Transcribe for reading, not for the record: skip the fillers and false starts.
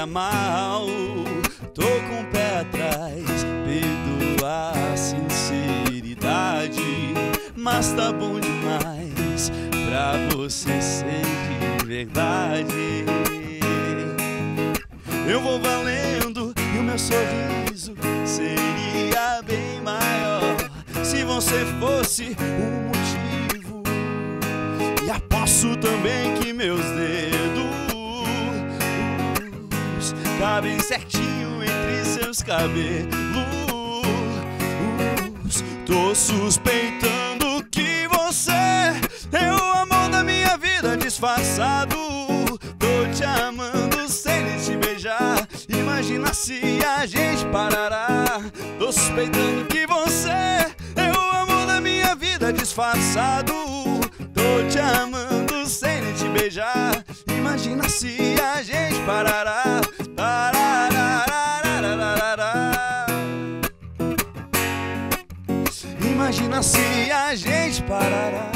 fica mal. Tô com o pé atrás, perdoa a sinceridade, mas tá bom demais pra você ser de verdade. Eu vou valendo e o meu sorriso seria bem maior se você fosse o motivo. E aposto também que meus dedos cabem certinho entre seus cabelos. Tô suspeitando que você é o amor da minha vida disfarçado. Tô te amando sem nem te beijar, imagina se a gente parará. Tô suspeitando que você é o amor da minha vida disfarçado. Tô te amando sem nem te beijar, imagina se a gente parará. Imagina se a gente parará.